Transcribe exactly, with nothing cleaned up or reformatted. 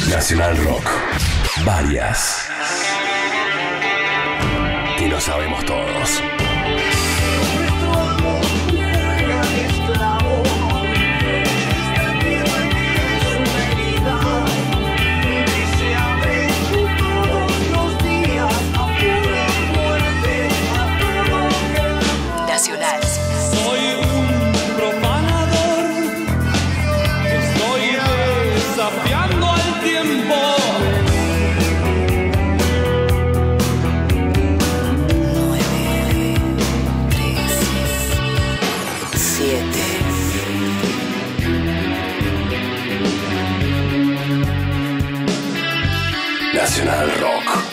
Nacional Rock. Varias. Que lo sabemos todos. Nacional. Soy un profanador, estoy desafiando al tiempo. Nueve, tres, siete. Nacional Rock.